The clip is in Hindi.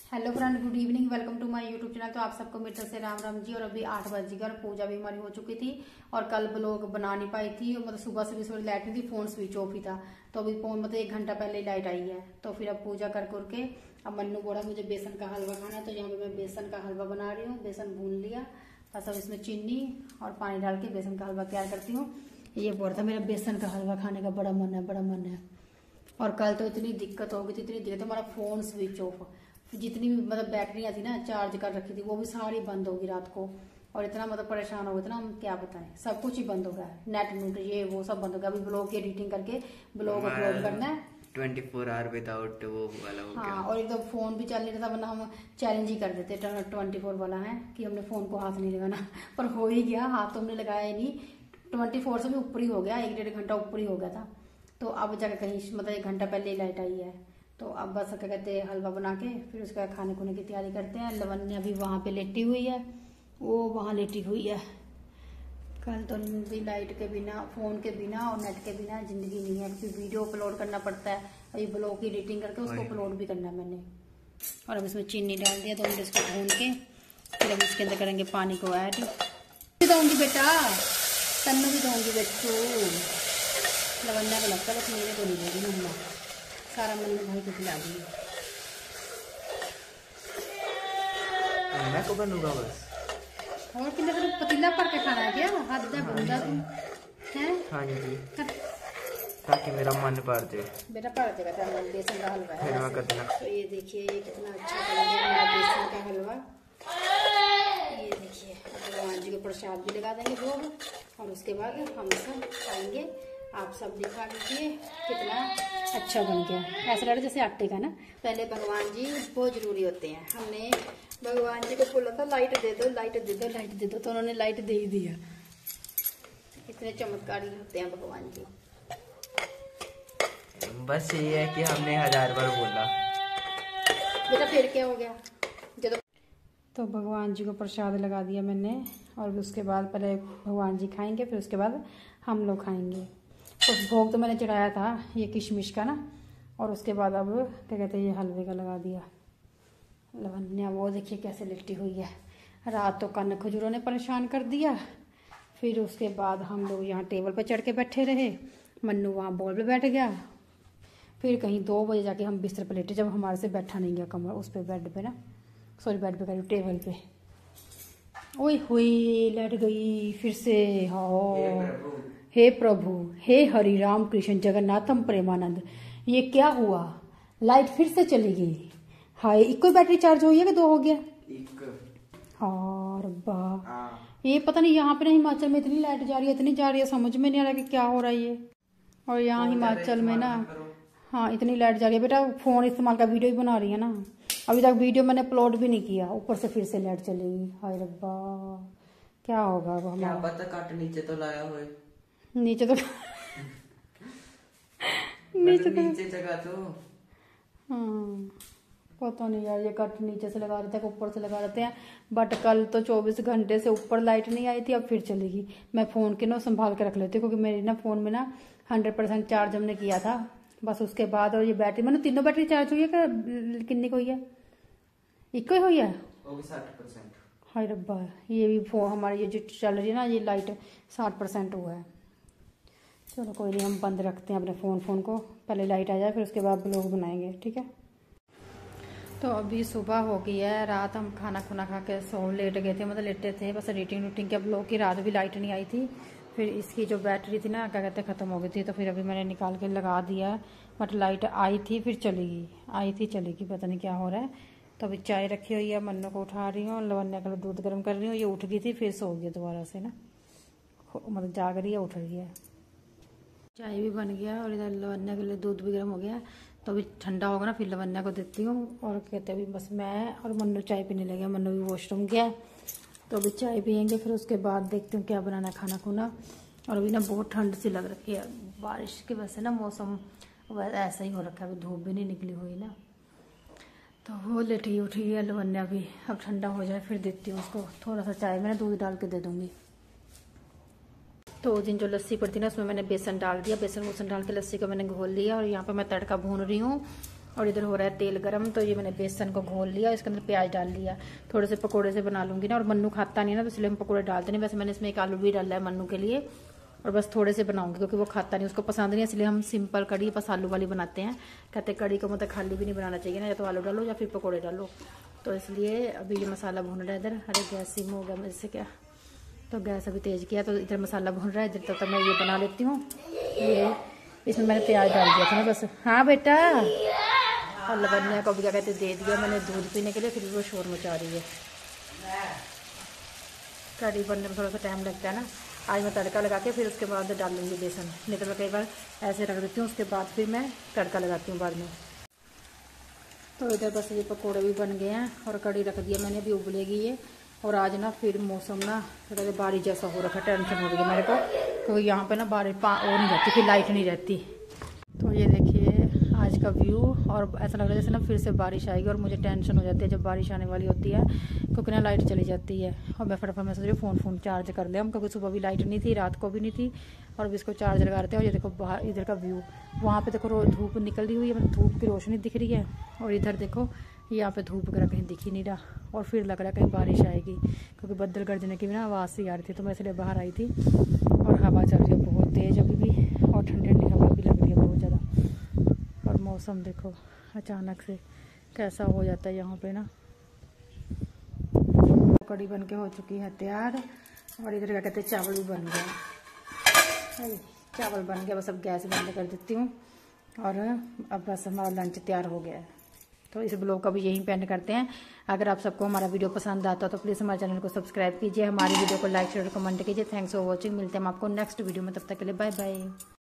Hello friend, good evening. Welcome to my YouTube channel. तो आप सबको मेरी तरफ से राम राम जी। और अभी 8 बज गए और पूजा भी हमारी हो चुकी थी। और कल ब्लॉग बना नहीं पाई थी, मतलब सुबह से भी थोड़ी लाइट नहीं थी, फोन स्विच ऑफ ही था। तो अभी फोन मतलब 1 घंटा पहले लाइट आई है। तो फिर अब पूजा कर करके अब मन्नू बोला मुझे बेसन का हलवा खाना है, तो यहाँ पे मैं बेसन का हलवा बना रही हूँ। बेसन भून लिया, बस अब इसमें चीनी और पानी डाल के बेसन का हलवा तैयार करती हूँ। ये बोल रहा था मेरा बेसन का हलवा खाने का बड़ा मन है, बड़ा मन है। और कल तो इतनी दिक्कत हो गई थी, इतनी दिक्कत, हमारा फोन स्विच ऑफ, जितनी भी मतलब बैटरियाँ थी ना चार्ज कर रखी थी वो भी सारी बंद होगी रात को। और इतना मतलब परेशान हो गए थे ना, हम क्या बताएं, सब कुछ ही बंद हो गया, नेट नूट ये वो सब बंद हो गया। अभी ब्लॉग की एडिटिंग करके ब्लॉग अपलोड करना है। 24 आवर विदाउट वो वाला हो गया। हाँ, और एकदम फोन भी चल नहीं रहा था, वरना हम चैलेंज ही कर देते 24 वाला है कि हमने फोन को हाथ नहीं लगाना। पर हो ही गया, हाथ तो हमने लगाया ही नहीं। 24 से भी ऊपर ही हो गया, 1-1.5 घंटा ऊपर ही हो गया था। तो अब जाकर कहीं मतलब 1 घंटा पहले ही लाइट आई है। तो अब बस क्या कहते हैं, हलवा बना के फिर उसका खाने खुने की तैयारी करते हैं। लवन्या भी वहाँ पे लेटी हुई है, वो वहाँ लेटी हुई है। कल तो भी लाइट के बिना, फ़ोन के बिना और नेट के बिना ज़िंदगी नहीं है, क्योंकि वीडियो अपलोड करना पड़ता है। अभी ब्लॉग की एडिटिंग करके उसको अपलोड भी करना है मैंने। और अब इसमें चीनी डाल दिया, तो हम इसको भून के फिर अब इसके अंदर करेंगे पानी को ऐड। दूँगी बेटा, तन्नू भी दूँगी बच्चों। लवन्या को लगता है बस मेरे को नहीं देगी मम्मा, सारा मन्नू भाई को खिला दी। मैं को बनूंगा बस। और कितना फिर पतीला भर के खाना है क्या? हाथ दे बंदा तुम हैं? हाँ जी, ताकि मेरा मन भर जाए। बेटा भर जाएगा तेरा मन। बेसन का हलवा है फिर कर देना। तो ये देखिए, ये कितना अच्छा बना है बेसन का हलवा। ये देखिए, भगवान जी को प्रसाद भी लगा देंगे भोग, और उसके बाद हम सब खाएंगे। आप सब दिखा दीजिए कितना अच्छा बन गया। ऐसा लग रहा जैसे आटे का ना। पहले भगवान जी बहुत जरूरी होते हैं। हमने भगवान जी को बोला था लाइट दे दो, लाइट दे दो, लाइट दे दो, तो उन्होंने लाइट दे ही दिया। इतने चमत्कारी होते हैं भगवान जी। बस ये है कि हमने 1000 बार बोला। बेटा फिर क्या हो गया? तो भगवान जी को प्रसाद लगा दिया मैंने, और उसके बाद पहले भगवान जी खाएंगे, फिर उसके बाद हम लोग खाएंगे। तो भोग तो मैंने चढ़ाया था ये किशमिश का ना, और उसके बाद अब क्या कहते हैं ये हलवे का लगा दिया। लवन्या वो देखिए कैसे लिट्टी हुई है। रात तो कन्न खजूरों ने परेशान कर दिया। फिर उसके बाद हम लोग यहाँ टेबल पर चढ़ के बैठे रहे, मन्नू वहाँ बॉल पे बैठ गया। फिर कहीं 2 बजे जाके हम बिस्तर पर लेटे, जब हमारे से बैठा नहीं गया कमर उस पर, बेड पे ना, सॉरी बेड पे करी, टेबल पे। ओए हुई लट गई फिर से। हाँ, हे प्रभु, हे हरि राम कृष्ण जगन्नाथम प्रेमानंद, ये क्या हुआ? लाइट फिर से चली गई। हाय, एक कोई बैटरी चार्ज हुई है कि 2 हो गया? हाँ रब्बा, ये पता नहीं यहाँ पे ना हिमाचल में इतनी लाइट जा रही है, इतनी जा रही है, समझ में नहीं आ रहा कि क्या हो रहा है ये। और यहाँ हिमाचल में ना, हाँ इतनी लाइट जा रही है। बेटा फोन इस्तेमाल का वीडियो ही बना रही है ना, अभी तक वीडियो मैंने अपलोड भी नहीं किया, ऊपर से फिर से लाइट चलेगी। हाय रब्बा, क्या होगा अब हमारा? क्या पता कट नीचे तो लाया हो। नीचे तो नीचे जगह तो हाँ, पता नहीं यार, ये कट नीचे से लगा देते हैं, ऊपर से लगा देते हैं। बट कल तो 24 घंटे से ऊपर लाइट नहीं आई थी, अब फिर चलेगी। मैं फ़ोन के ना संभाल के रख लेती हूँ, क्योंकि मेरी ना फ़ोन में ना 100% चार्ज हमने किया था बस। उसके बाद और ये बैटरी मैंने तीनों बैटरी चार्ज हुई है क्या? कितनी हुई है? एक ही हुई है, 60%। हाय रब्बा, ये भी फोन हमारी ये जो चल रही है ना, ये लाइट 60% हुआ है। चलो कोई नहीं, हम बंद रखते हैं अपने फ़ोन को, पहले लाइट आ जाए फिर उसके बाद ब्लॉग बनाएंगे, ठीक है। तो अभी सुबह हो गई है, रात हम खाना खुना खा के सो लेट गए थे, मतलब लेटे थे बस एडिटिंग के ब्लॉग की। रात भी लाइट नहीं आई थी, फिर इसकी जो बैटरी थी ना क्या कहते हैं ख़त्म हो गई थी, तो फिर अभी मैंने निकाल के लगा दिया। बट लाइट आई थी फिर चली गई, आई थी चली गई, पता नहीं क्या हो रहा है। तो अभी चाय रखी हुई है, मन्नू को उठा रही हूँ, लवन्या का दूध गर्म कर रही हूँ। ये उठ गई थी फिर सो गई दोबारा से ना, मतलब जाग रही है, उठ रही है। चाय भी बन गया और इधर लवन्या के लिए दूध भी गर्म हो गया। तो अभी ठंडा होगा ना फिर लवन्या को देती हूँ। और कहते अभी बस मैं और मन्नू चाय पीने लगे, मन्नू भी वॉशरूम गया, तो अभी चाय पियेंगे, फिर उसके बाद देखती हूँ क्या बनाना खाना खुना। और अभी ना बहुत ठंड सी लग रही है, बारिश की वजह से ना मौसम ऐसा ही हो रखा है, अभी धूप भी नहीं निकली हुई ना। तो वो लेटी उठी है लवन्या भी, अब ठंडा हो जाए फिर देती हूँ उसको थोड़ा सा चाय, मैंने दूध डाल के दे दूँगी। तो उस दिन जो लस्सी पड़ती ना उसमें मैंने बेसन डाल दिया, बेसन डाल के लस्सी को मैंने घोल लिया। और यहाँ पे मैं तड़का भून रही हूँ, और इधर हो रहा है तेल गरम। तो ये मैंने बेसन को घोल लिया, इसके अंदर प्याज डाल लिया, थोड़े से पकोड़े से बना लूँगी ना। और मन्नू खाता नहीं है ना, तो इसलिए हम पकोड़े डालते नहीं। वैसे मैंने इसमें एक आलू भी डाला है मन्नू के लिए, और बस थोड़े से बनाऊंगी क्योंकि वो खाता नहीं, उसको पसंद नहीं, इसलिए हम सिंपल कड़ी बस आलू वाली बनाते हैं। कहते कड़ी को मतलब खाली भी नहीं बनाना चाहिए ना, या तो आलू डालो या फिर पकोड़े डालो। तो इसलिए अभी ये मसाला भून रहा है इधर। अरे गैस सिम हो गया मेरे से क्या, तो गैस अभी तेज़ किया। तो इधर मसाला भून रहा है, इधर तक मैं ये बना लेती हूँ। ये इसमें मैंने प्याज डाल दिया था ना बस। हाँ बेटा, और लवन्या को भी क्या कहते दे दिया मैंने दूध पीने के लिए, फिर वो शोर मचा रही है। कड़ी बनने में थोड़ा सा टाइम लगता है ना। आज मैं तड़का लगा के फिर उसके बाद डालूंगी बेसन, नहीं तो मैं कई बार ऐसे रख देती हूँ, उसके बाद फिर मैं तड़का लगाती हूँ बाद में। तो इधर बस ये पकोड़े भी बन गए हैं और कड़ी रख दिया मैंने, अभी उबलेगी ये। और आज ना फिर मौसम ना थोड़ा बारिश जैसा हो रखा, टेंशन हो रही है मेरे को, क्योंकि यहाँ पे ना बारिश वो नहीं रहती, फिर लाइट नहीं रहती। तो ये देखिए आज का व्यू, और ऐसा लग रहा है जैसे ना फिर से बारिश आएगी, और मुझे टेंशन हो जाती है जब बारिश आने वाली होती है, क्योंकि ना लाइट चली जाती है। और मैं फटाफट मैं सोच रही हूँ फ़ोन चार्ज कर ले हम, क्योंकि सुबह भी लाइट नहीं थी, रात को भी नहीं थी, और अब इसको चार्ज लगा रहे थे। और ये देखो बाहर इधर का व्यू, वहाँ पे देखो धूप निकल रही हुई है, मतलब धूप की रोशनी दिख रही है, और इधर देखो यहाँ पे धूप वगैरह कहीं दिख ही नहीं रहा, और फिर लग रहा है कहीं बारिश आएगी, क्योंकि बदल गरजने की भी ना आवाज़ सी आ रही थी। तो मैं इसलिए बाहर आई थी, और हवा चल रही है बहुत तेज़ अभी भी, और ठंडी ठंडी हवा भी लग रही है बहुत ज़्यादा। और मौसम देखो अचानक से कैसा हो जाता है यहाँ पे ना। कड़ी बन के हो चुकी है तैयार, और इधर क्या कहते हैं चावल भी बन गया। चावल बन गया, बस अब गैस बंद कर देती हूँ, और अब बस हमारा लंच तैयार हो गया है। तो इस ब्लॉग का भी यहीं पे एंड करते हैं। अगर आप सबको हमारा वीडियो पसंद आता हो तो प्लीज़ हमारे चैनल को सब्सक्राइब कीजिए, हमारी वीडियो को लाइक शेयर कमेंट कीजिए। Thanks for watching. मिलते हैं हम आपको नेक्स्ट वीडियो में, तब तक के लिए बाय बाय।